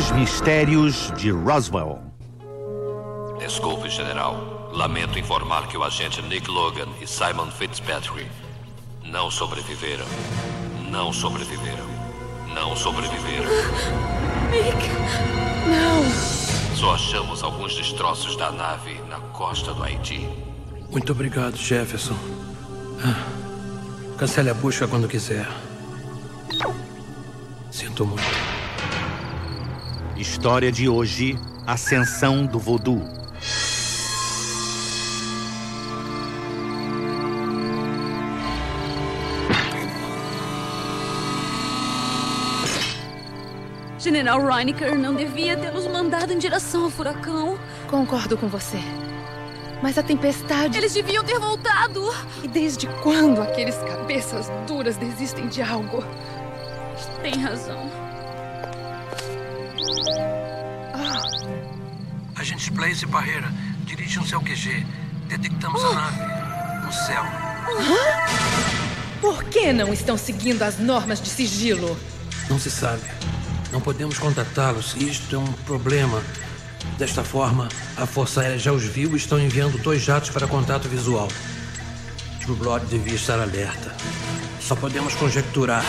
Os Mistérios de Roswell. Desculpe, general. Lamento informar que o agente Nick Logan e Simon Fitzpatrick não sobreviveram. Não sobreviveram. Não sobreviveram. Nick, não. Só achamos alguns destroços da nave na costa do Haiti. Muito obrigado, Jefferson. Cancele a busca quando quiser. Sinto muito. História de hoje: Ascensão do Voodoo. General Reinecker não devia ter nos mandado em direção ao furacão. Concordo com você. Mas a tempestade... Eles deviam ter voltado. E desde quando aqueles cabeças duras desistem de algo? Tem razão. Agentes Blaze e Barreira, dirijam-se ao QG. Detectamos a nave no céu. Por que não estão seguindo as normas de sigilo? Não se sabe. Não podemos contatá-los e isto é um problema. Desta forma, a Força Aérea já os viu e estão enviando 2 jatos para contato visual. True Blood devia estar alerta. Só podemos conjecturar.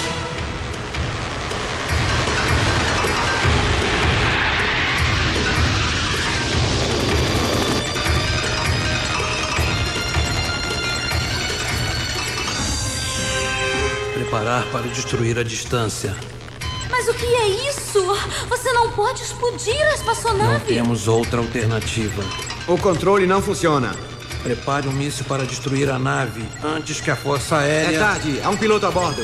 Preparar para destruir a distância. Mas o que é isso? Você não pode explodir a espaçonave. Não temos outra alternativa. O controle não funciona. Prepare um míssil para destruir a nave antes que a Força Aérea... É tarde. Há um piloto a bordo.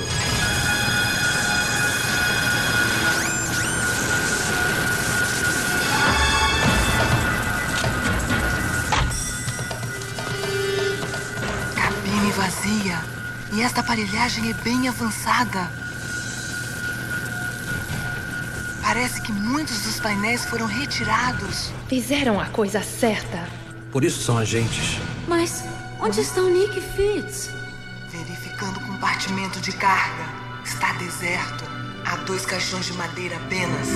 Cabine vazia. E esta aparelhagem é bem avançada. Parece que muitos dos painéis foram retirados. Fizeram a coisa certa. Por isso são agentes. Mas onde estão Nick e Fitz? Verificando o compartimento de carga. Está deserto. Há 2 caixões de madeira apenas.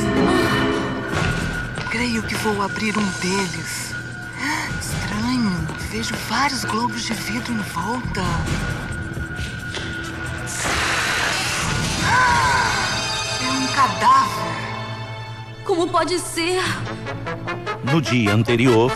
Creio que vou abrir um deles. Estranho. Vejo vários globos de vidro em volta. É um cadáver. Como pode ser? No dia anterior...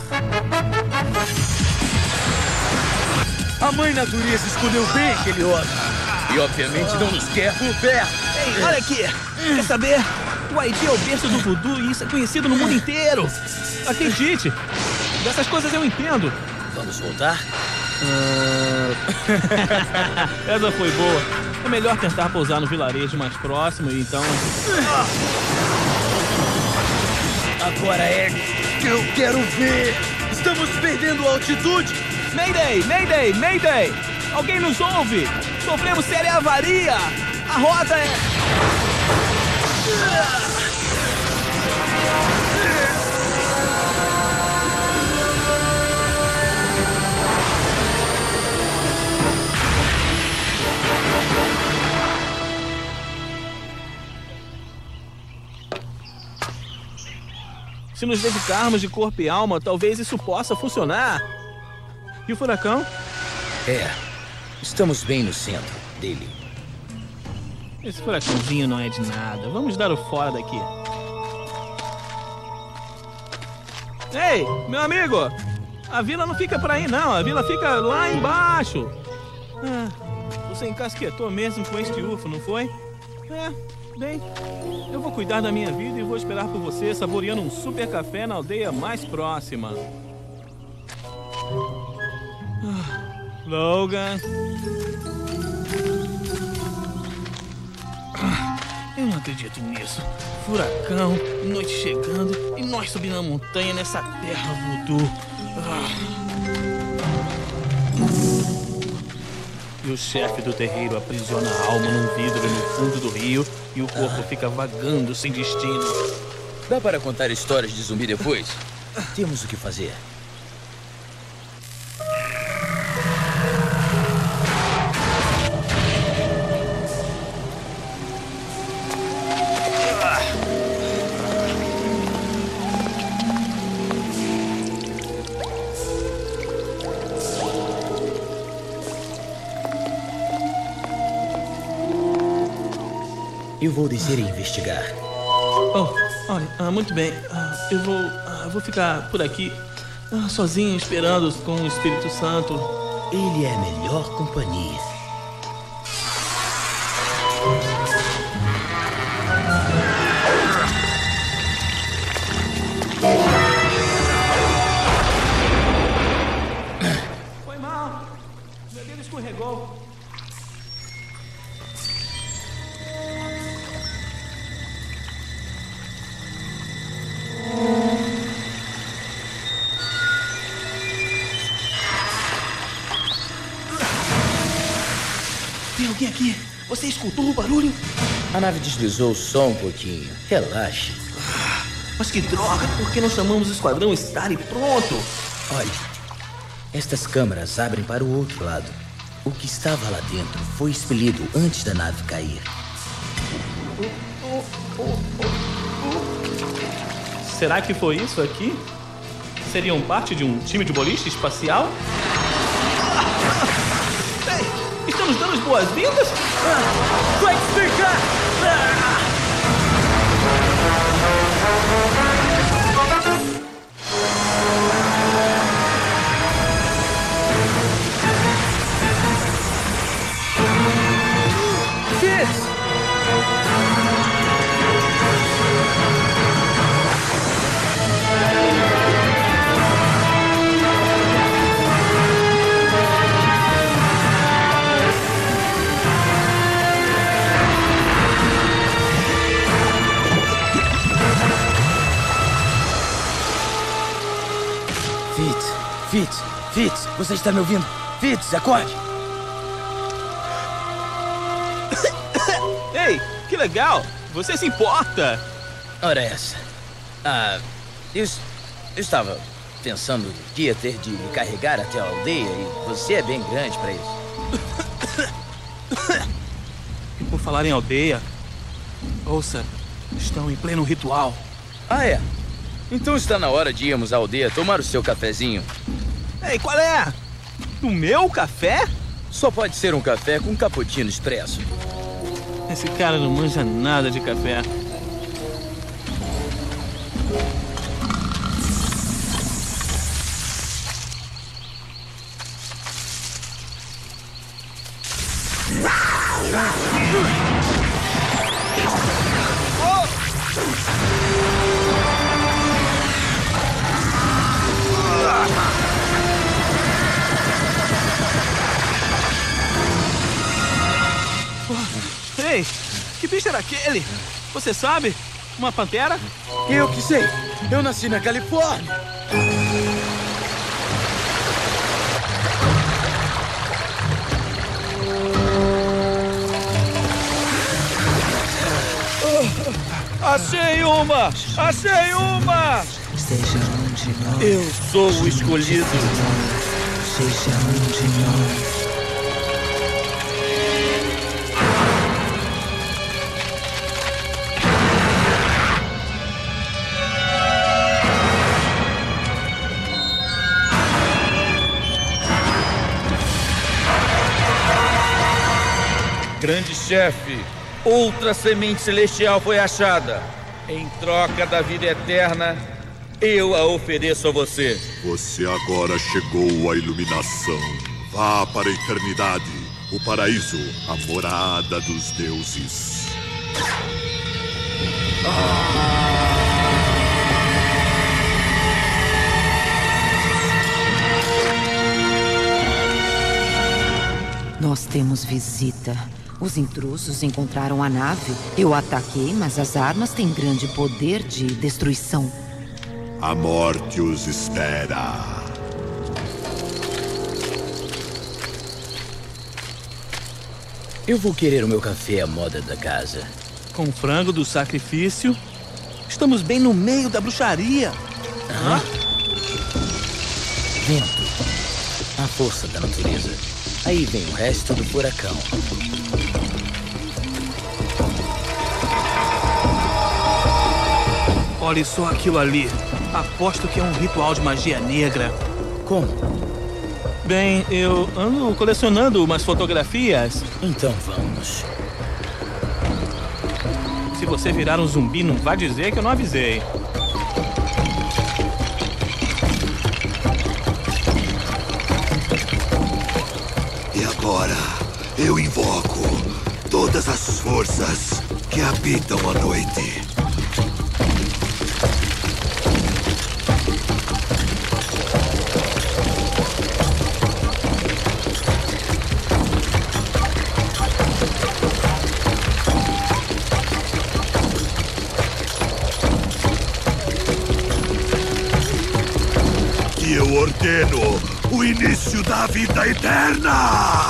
A mãe natureza escolheu bem aquele homem. E obviamente não nos quer por perto. Ei, olha aqui. Quer saber? O Haiti é o berço do voodoo e isso é conhecido no mundo inteiro. Acredite. Dessas coisas eu entendo. Vamos voltar? Essa foi boa. É melhor tentar pousar no vilarejo mais próximo e então... Agora é que eu quero ver. Estamos perdendo altitude. Mayday! Mayday! Mayday! Alguém nos ouve? Sofremos séria avaria! A rota é... Se nos dedicarmos de corpo e alma, talvez isso possa funcionar. E o furacão? Estamos bem no centro dele. Esse furacãozinho não é de nada. Vamos dar o fora daqui. Ei, meu amigo! A vila não fica por aí, não. A vila fica lá embaixo. Você encasquetou mesmo com este UFO, não foi? Bem, eu vou cuidar da minha vida e vou esperar por você, saboreando um super café na aldeia mais próxima. Logan. Eu não acredito nisso. Furacão, noite chegando e nós subindo a montanha nessa terra voodoo. E o chefe do terreiro aprisiona a alma num vidro no fundo do rio e o corpo fica vagando sem destino. Dá para contar histórias de zumbi depois? Temos o que fazer. Eu vou descer e investigar. Oh, olha, muito bem. Eu vou ficar por aqui, sozinho, esperando com o Espírito Santo. Ele é a melhor companhia. Foi mal. Meu dedo escorregou. Tem alguém aqui? Você escutou o barulho? A nave deslizou o som um pouquinho. Relaxe. Mas que droga, por que não chamamos o esquadrão Star e pronto? Olha, estas câmaras abrem para o outro lado. O que estava lá dentro foi expelido antes da nave cair. Será que foi isso aqui? Seriam parte de um time de boliche espacial? Ei, estamos dando as boas-vindas? Vai explicar! Fitz, você está me ouvindo? Fitz, acorde! Ei, que legal! Você se importa? Ora essa. Eu estava pensando que ia ter de me carregar até a aldeia e você é bem grande para isso. E por falar em aldeia, ouça, estão em pleno ritual. Ah, é? Então está na hora de irmos à aldeia tomar o seu cafezinho. Ei, qual é? O meu café? Só pode ser um café com cappuccino expresso. Esse cara não manja nada de café. Ei, que bicho era aquele? Você sabe? Uma pantera? Eu que sei. Eu nasci na Califórnia. Achei uma! Achei uma! Eu sou o escolhido. Seja um de nós. Grande chefe, outra semente celestial foi achada. Em troca da vida eterna, eu a ofereço a você. Você agora chegou à iluminação. Vá para a eternidade, o paraíso, a morada dos deuses. Nós temos visita. Os intrusos encontraram a nave. Eu ataquei, mas as armas têm grande poder de destruição. A morte os espera. Eu vou querer o meu café à moda da casa. Com frango do sacrifício. Estamos bem no meio da bruxaria. Vento. A força da natureza. Aí vem o resto do furacão. Olhe só aquilo ali. Aposto que é um ritual de magia negra. Como? Bem, eu ando colecionando umas fotografias. Então vamos. se você virar um zumbi, não vai dizer que eu não avisei. E agora, eu invoco todas as forças que habitam a noite. E eu ordeno o início da vida eterna!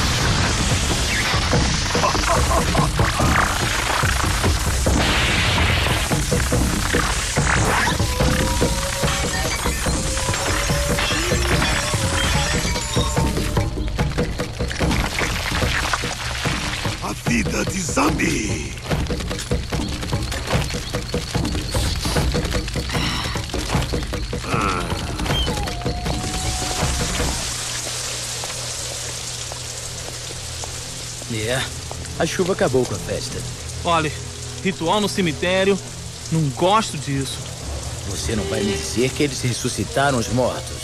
A vida de Zambi! A chuva acabou com a festa. Olha, ritual no cemitério, não gosto disso. Você não vai me dizer que eles ressuscitaram os mortos?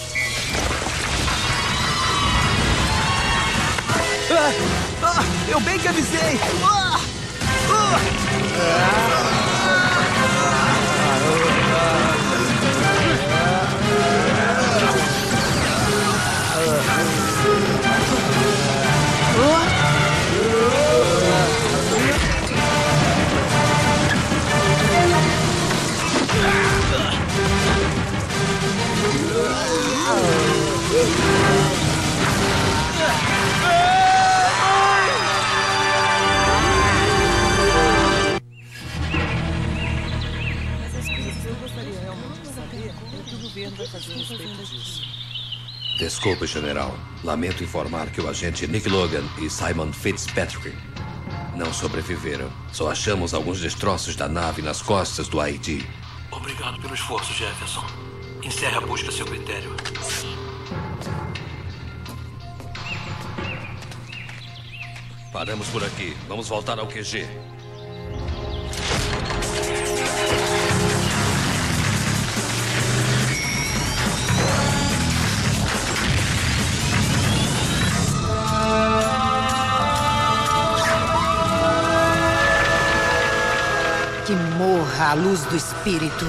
Eu bem que avisei! Desculpe, General. Lamento informar que o agente Nick Logan e Simon Fitzpatrick não sobreviveram. Só achamos alguns destroços da nave nas costas do Haiti. Obrigado pelo esforço, Jefferson. Encerre a busca a seu critério. Paramos por aqui. Vamos voltar ao QG. Que morra a luz do espírito.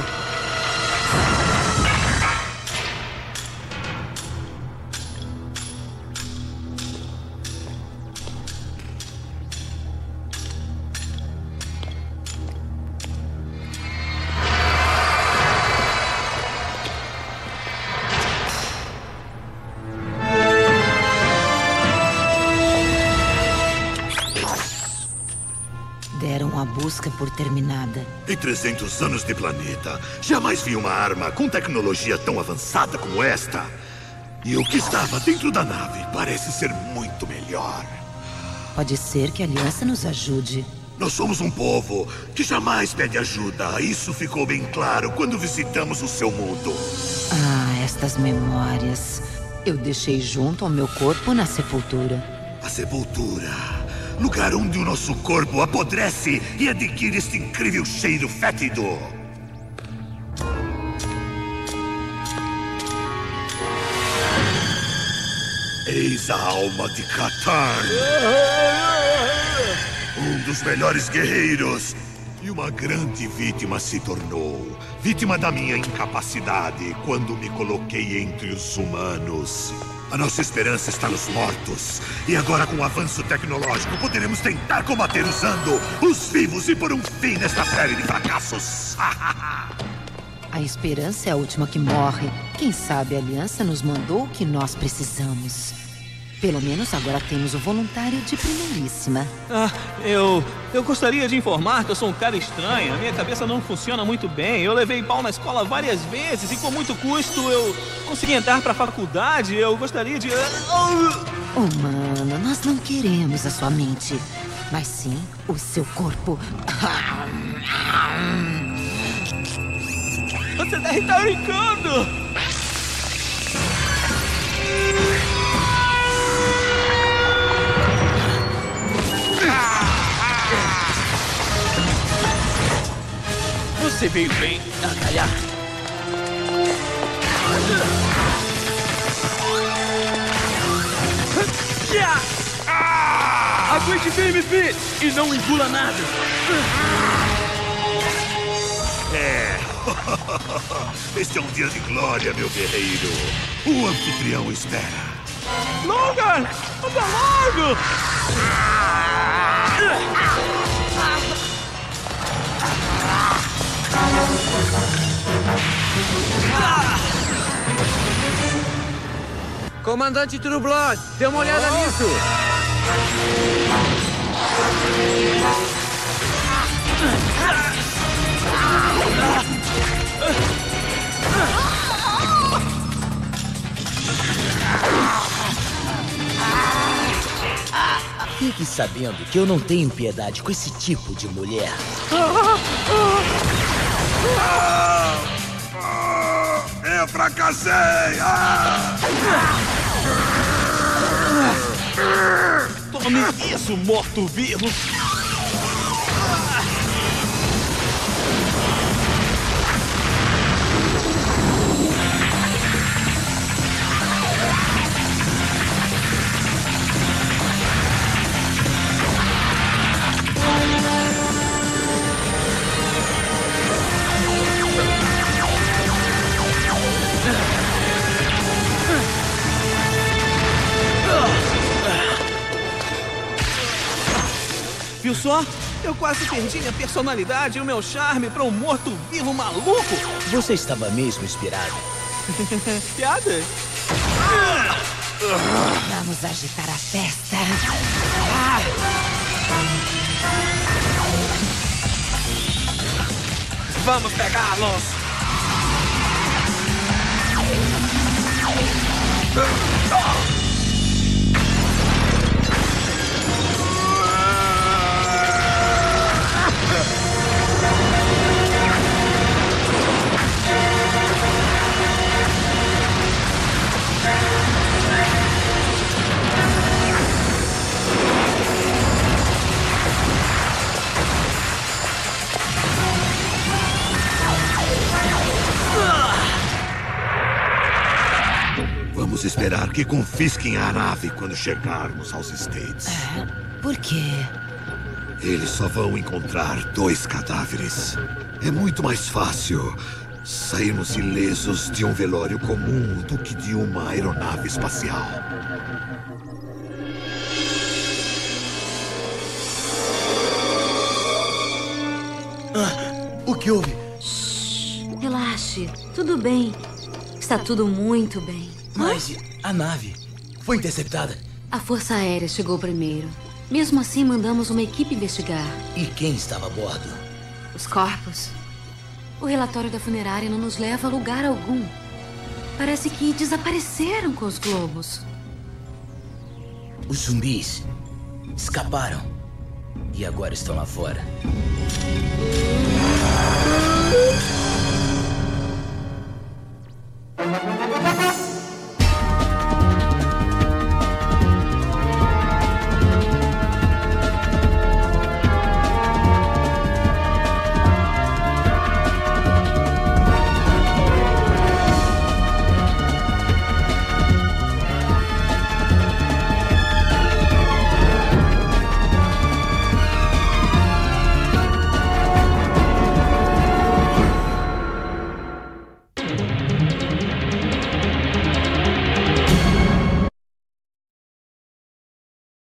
Deram a busca por terminada. Em 300 anos de planeta, jamais vi uma arma com tecnologia tão avançada como esta. E o que estava dentro da nave parece ser muito melhor. Pode ser que a Aliança nos ajude. Nós somos um povo que jamais pede ajuda. Isso ficou bem claro quando visitamos o seu mundo. Ah, estas memórias. Eu deixei junto ao meu corpo na sepultura. A sepultura. Lugar onde o nosso corpo apodrece e adquire este incrível cheiro fétido. Eis a alma de Catan. Um dos melhores guerreiros. E uma grande vítima se tornou. Vítima da minha incapacidade quando me coloquei entre os humanos. A nossa esperança está nos mortos. E agora, com o avanço tecnológico, poderemos tentar combater usando os vivos e pôr um fim nesta série de fracassos. A esperança é a última que morre. Quem sabe a Aliança nos mandou o que nós precisamos. Pelo menos agora temos o voluntário de primeiríssima. Eu gostaria de informar que eu sou um cara estranho. A minha cabeça não funciona muito bem. Eu levei pau na escola várias vezes e com muito custo eu consegui entrar pra faculdade. Eu gostaria de... Humano, nós não queremos a sua mente, mas sim o seu corpo. Você deve estar brincando! veio bem a calhar. Aguente firme, Fi, e não engula nada. Este é um dia de glória, meu guerreiro. O anfitrião espera. Logan! Anda logo! Comandante True Blood, dê uma olhada nisso. Fique sabendo que eu não tenho piedade com esse tipo de mulher. Eu fracassei! Tome isso, morto-vivo! Viu só? Eu quase perdi minha personalidade e o meu charme para um morto-vivo maluco. Você estava mesmo inspirado. Piada? Vamos agitar a festa. Vamos pegá-los! Vamos esperar que confisquem a nave quando chegarmos aos States. Por quê? Eles só vão encontrar 2 cadáveres. É muito mais fácil sairmos ilesos de um velório comum do que de uma aeronave espacial. O que houve? Relaxe, tudo bem. Está tudo muito bem. Mas a nave foi interceptada. A Força Aérea chegou primeiro. Mesmo assim, mandamos uma equipe investigar. E quem estava a bordo? Os corpos. O relatório da funerária não nos leva a lugar algum. Parece que desapareceram com os globos. Os zumbis escaparam e agora estão lá fora.